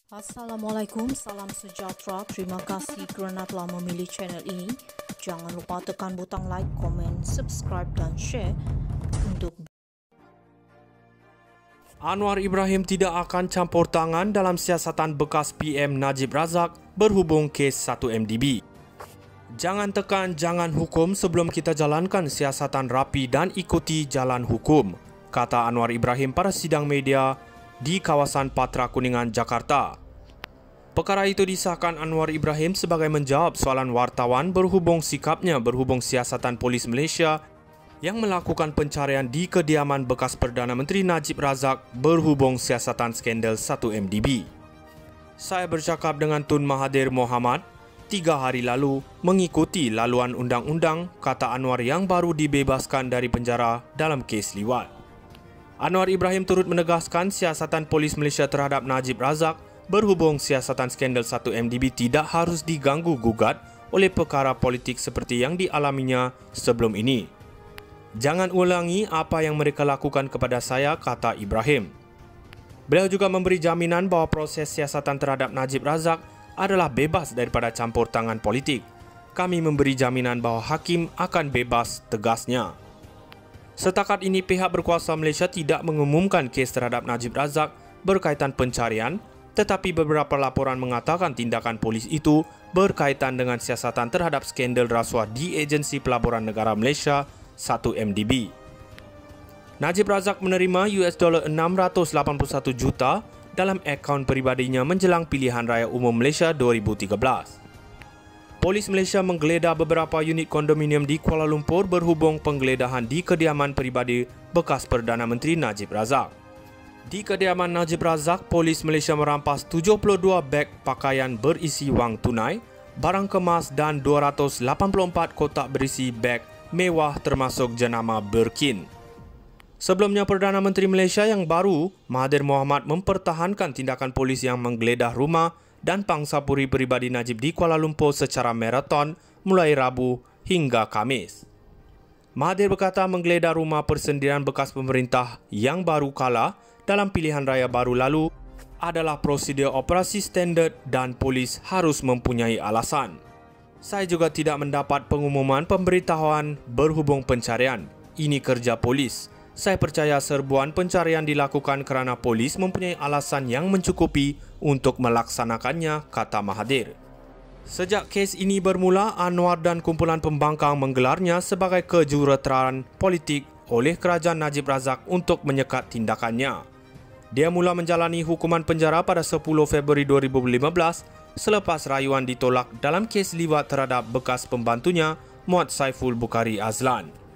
Assalamualaikum, salam sejahtera. Terima kasih kerana telah memilih channel ini. Jangan lupa tekan butang like, komen, subscribe dan share untuk Anwar Ibrahim tidak akan campur tangan dalam siasatan bekas PM Najib Razak berhubung kes 1MDB. Jangan tekan jangan hukum sebelum kita jalankan siasatan rapi dan ikuti jalan hukum, kata Anwar Ibrahim pada sidang media di kawasan Patra Kuningan, Jakarta. Perkara itu disahkan Anwar Ibrahim sebagai menjawab soalan wartawan berhubung sikapnya berhubung siasatan polis Malaysia yang melakukan pencarian di kediaman bekas Perdana Menteri Najib Razak berhubung siasatan skandal 1MDB. Saya bercakap dengan Tun Mahathir Mohamad 3 hari lalu mengikuti laluan undang-undang, kata Anwar yang baru dibebaskan dari penjara dalam kes liwat. Anwar Ibrahim turut menegaskan siasatan polis Malaysia terhadap Najib Razak berhubung siasatan skandal 1MDB tidak harus diganggu-gugat oleh perkara politik seperti yang dialaminya sebelum ini. Jangan ulangi apa yang mereka lakukan kepada saya, kata Ibrahim. Beliau juga memberi jaminan bahawa proses siasatan terhadap Najib Razak adalah bebas daripada campur tangan politik. Kami memberi jaminan bahawa hakim akan bebas, tegasnya. Setakat ini pihak berkuasa Malaysia tidak mengumumkan kes terhadap Najib Razak berkaitan pencarian, tetapi beberapa laporan mengatakan tindakan polis itu berkaitan dengan siasatan terhadap skandal rasuah di Agensi Pelaburan Negara Malaysia 1MDB. Najib Razak menerima $681 juta dalam akaun peribadinya menjelang pilihan raya umum Malaysia 2013. Polis Malaysia menggeledah beberapa unit kondominium di Kuala Lumpur berhubung penggeledahan di kediaman peribadi bekas Perdana Menteri Najib Razak. Di kediaman Najib Razak, polis Malaysia merampas 72 beg pakaian berisi wang tunai, barang kemas dan 284 kotak berisi beg mewah termasuk jenama Birkin. Sebelumnya, Perdana Menteri Malaysia yang baru, Mahathir Mohamad, mempertahankan tindakan polis yang menggeledah rumah dan pangsapuri peribadi Najib di Kuala Lumpur secara maraton mulai Rabu hingga Khamis. Mahathir berkata menggeledah rumah persendirian bekas pemerintah yang baru kalah dalam pilihan raya baru lalu adalah prosedur operasi standard dan polis harus mempunyai alasan. Saya juga tidak mendapat pengumuman pemberitahuan berhubung pencarian. Ini kerja polis. Saya percaya serbuan pencarian dilakukan kerana polis mempunyai alasan yang mencukupi untuk melaksanakannya, kata Mahathir. Sejak kes ini bermula, Anwar dan kumpulan pembangkang menggelarnya sebagai kejuruteraan politik oleh kerajaan Najib Razak untuk menyekat tindakannya. Dia mula menjalani hukuman penjara pada 10 Februari 2015 selepas rayuan ditolak dalam kes liwat terhadap bekas pembantunya Muhammad Saiful Bukhari Azlan.